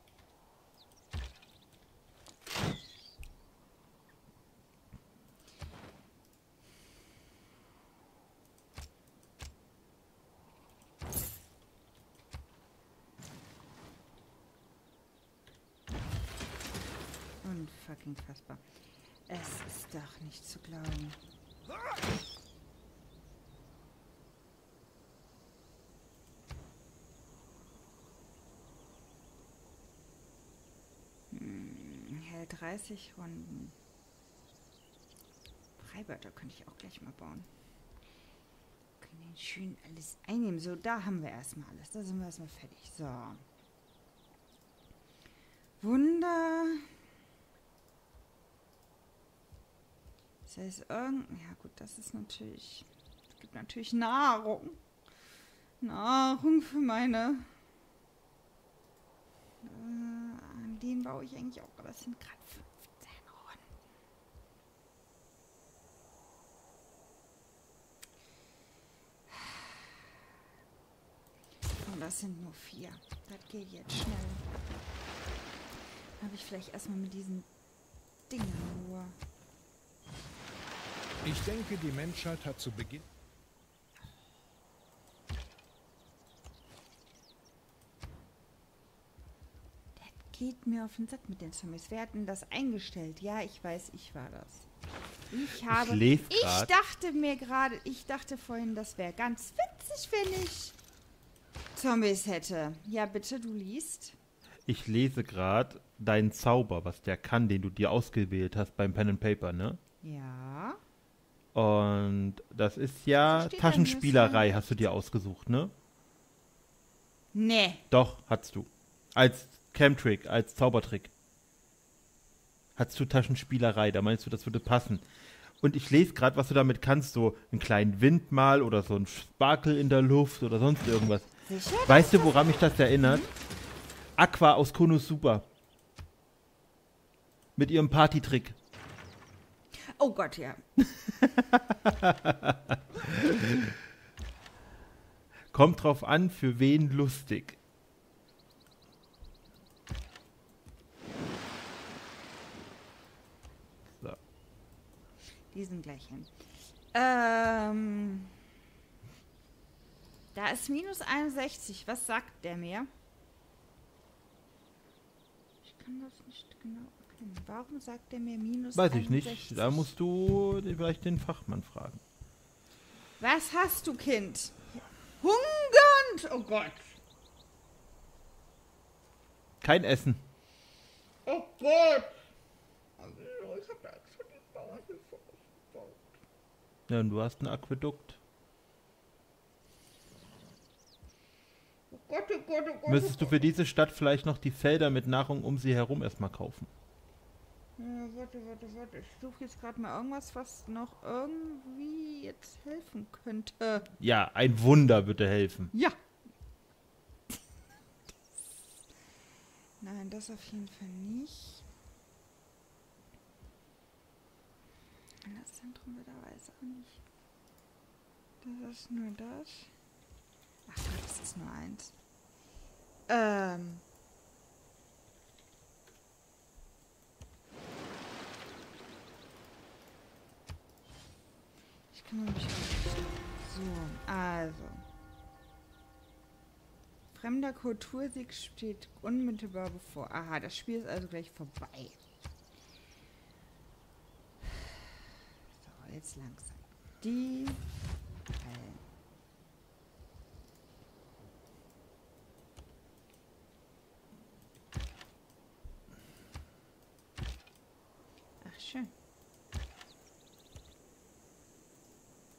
Unfucking fassbar. Es ist doch nicht zu glauben. Hm, hält dreißig Runden. Freibeuter könnte ich auch gleich mal bauen. Können den schön alles einnehmen. So, da haben wir erstmal alles. Da sind wir erstmal fertig. So. Wunder. Das heißt, irgend... Ja gut, das ist natürlich... Es gibt natürlich Nahrung. Nahrung für meine... Äh, an denen baue ich eigentlich auch, aber es sind gerade fünfzehn Runden. Und das sind nur vier. Das geht jetzt schnell. Habe ich vielleicht erstmal mit diesen Dingen nur... Ich denke, die Menschheit hat zu Beginn... Das geht mir auf den Sack mit den Zombies. Wer hat denn das eingestellt? Ja, ich weiß, ich war das. Ich habe... Ich lese Ich grad. dachte mir gerade... Ich dachte vorhin, das wäre ganz witzig, wenn ich Zombies hätte. Ja, bitte, du liest. Ich lese gerade deinen Zauber, was der kann, den du dir ausgewählt hast beim Pen and Paper, ne? Ja. Und das ist ja Was steht denn Taschenspielerei, hier? hast du dir ausgesucht, ne? Nee. Doch, hattest du. Als Camtrick, als Zaubertrick. Hattest du Taschenspielerei, da meinst du, das würde passen. Und ich lese gerade, was du damit kannst, so einen kleinen Wind mal oder so ein Sparkel in der Luft oder sonst irgendwas. Sicher? Weißt du, woran mich das erinnert? Aqua aus Konosuba. Mit ihrem Partytrick. Oh Gott, ja. Kommt drauf an, für wen lustig. So. Die sind gleich hin. Ähm. Da ist minus einundsechzig. Was sagt der mir? Ich kann das nicht genau erkennen. Warum sagt der mir minus Weiß ich einundsechzig? nicht. Da musst du vielleicht den Fachmann fragen. Was hast du, Kind? Hungernd! Oh Gott. Kein Essen. Oh Gott. Ich hab Angst vor den Bauernhilfe aufgebaut. Ja, und du hast ein Aquädukt. Oh Gott, oh Gott, oh Gott. Müsstest du für diese Stadt vielleicht noch die Felder mit Nahrung um sie herum erstmal kaufen? Ja, warte, warte, warte. Ich suche jetzt gerade mal irgendwas, was noch irgendwie jetzt helfen könnte. Ja, ein Wunder würde helfen. Ja. Nein, das auf jeden Fall nicht. Das Zentrum wird aber jetzt auch nicht. Das ist nur das. Ach Gott, das ist nur eins. Ähm. Ich kümmere mich um. So, also. Fremder Kultursieg steht unmittelbar bevor. Aha, das Spiel ist also gleich vorbei. So, jetzt langsam. Die. Fallen. Ach, schön.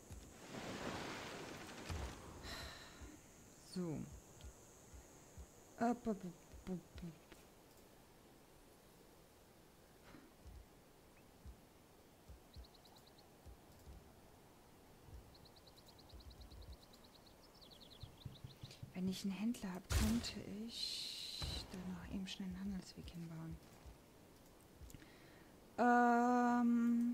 So. Äh, bu- bu- bu- bu- Wenn ich einen Händler habe, könnte ich da noch eben schnell einen Handelsweg hinbauen. Ähm.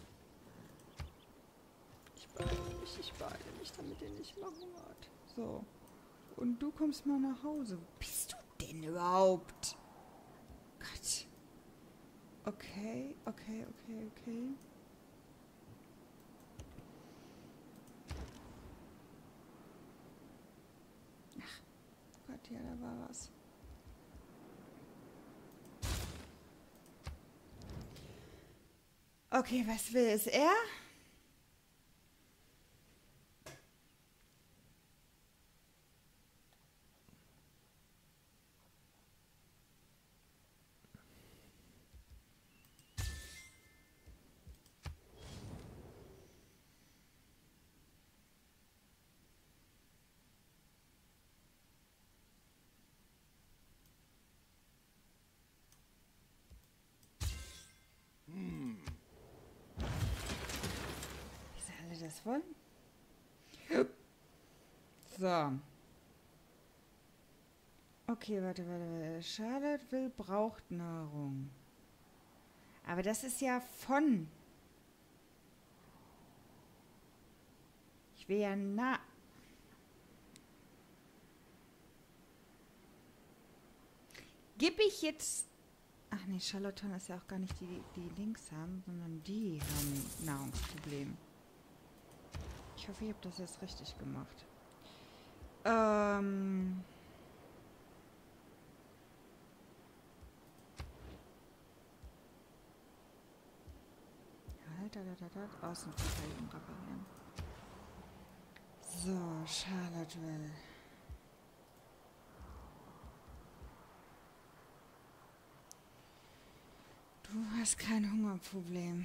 Ich beeile mich, ich beeile mich, damit ihr nicht mehr hungert. So. Und du kommst mal nach Hause. Wo bist du denn überhaupt? Gott. Okay, okay, okay, okay. Ach Gott, ja, da war was. Okay, was will es er? Wie sie alle das wollen? So. Okay, warte, warte, warte. Charlotte will, braucht Nahrung. Aber das ist ja von. Ich will ja na. Gib ich jetzt. Ach nee, Charlotte ist ja auch gar nicht die, die links haben, sondern die haben ein Nahrungsproblem. Ich hoffe, ich habe das jetzt richtig gemacht. Ähm. Halt, halt, halt, halt. Außenverteidigung reparieren. So, Charlotte will. Du hast kein Hungerproblem.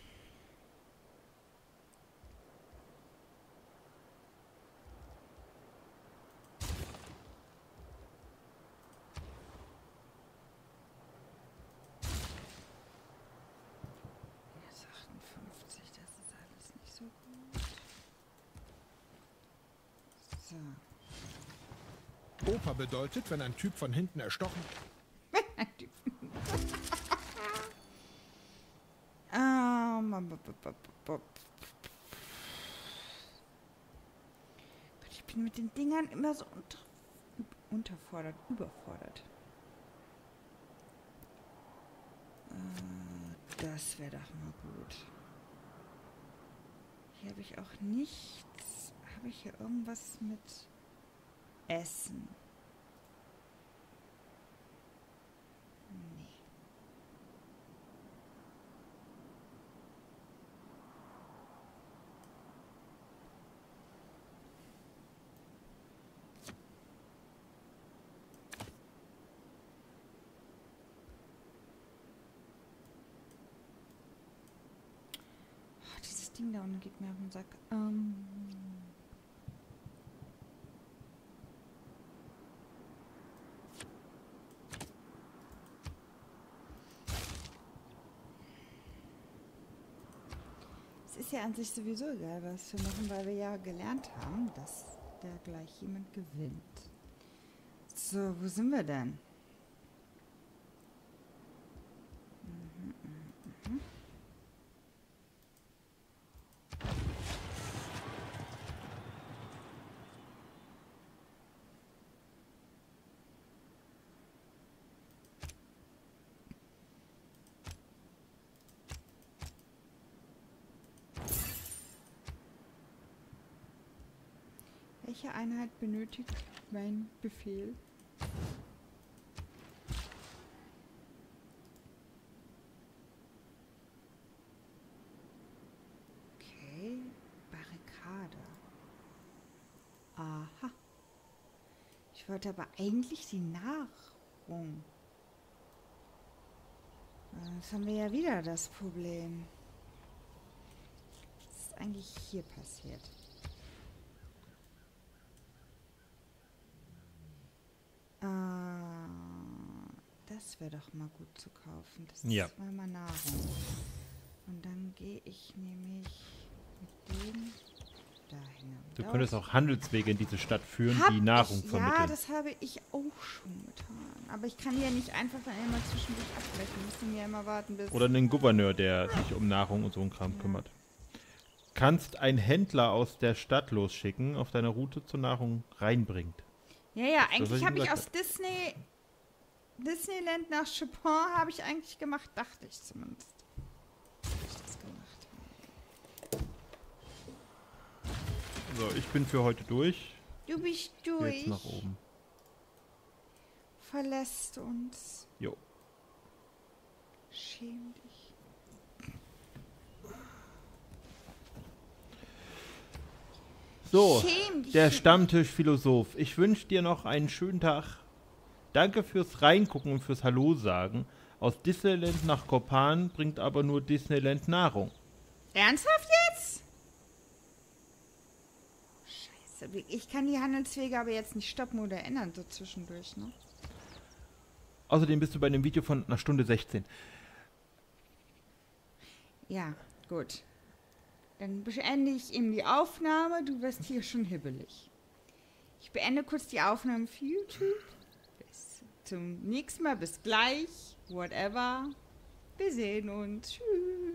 Jetzt achtundfünfzig, das ist alles nicht so gut. So. Oper bedeutet, wenn ein Typ von hinten erstochen... Ähm, bop, bop, bop, bop. Gott, ich bin mit den Dingern immer so unter, unterfordert, überfordert. Äh, das wäre doch mal gut. Hier habe ich auch nichts. Habe ich hier irgendwas mit Essen? Nee. Oh, dieses Ding da unten geht mir auf den Sack. Ähm. Es ist ja an sich sowieso egal, was wir machen, weil wir ja gelernt haben, dass da gleich jemand gewinnt. So, wo sind wir denn? Mhm, mhm, mhm. Welche Einheit benötigt mein Befehl? Okay, Barrikade. Aha. Ich wollte aber eigentlich die Nahrung. Jetzt haben wir ja wieder das Problem. Was ist eigentlich hier passiert? Äh, das wäre doch mal gut zu kaufen. Das Ja. ist zweimal Nahrung. Und dann gehe ich nämlich mit dem dahin. Du könntest auch Handelswege in diese Stadt führen, Hab die Nahrung ich, vermitteln. Ja, das habe ich auch schon getan. Aber ich kann ja nicht einfach dann immer zwischendurch abbrechen. Wir müssen ja immer warten, bis... Oder einen Gouverneur, der sich um Nahrung und so einen Kram Ja. kümmert. Kannst einen Händler aus der Stadt losschicken, auf deiner Route zur Nahrung reinbringt. Ja, ja, was eigentlich ich habe ich gesagt aus Disney... Disneyland nach Chopin habe ich eigentlich gemacht, dachte ich zumindest. Dass ich das gemacht habe. So, ich bin für heute durch. Du bist durch. Jetzt nach oben. Verlässt uns. Jo. Schäm dich. So, Schäm dich. der Stammtischphilosoph. Ich wünsche dir noch einen schönen Tag. Danke fürs Reingucken und fürs Hallo sagen. Aus Disneyland nach Kopan bringt aber nur Disneyland Nahrung. Ernsthaft jetzt? Scheiße, ich kann die Handelswege aber jetzt nicht stoppen oder ändern so zwischendurch, ne? Außerdem bist du bei einem Video von einer Stunde sechzehn. Ja, gut. Dann beende ich eben die Aufnahme. Du wirst hier schon hibbelig. Ich beende kurz die Aufnahme für YouTube. Bis zum nächsten Mal. Bis gleich. Whatever. Wir sehen uns. Tschüss.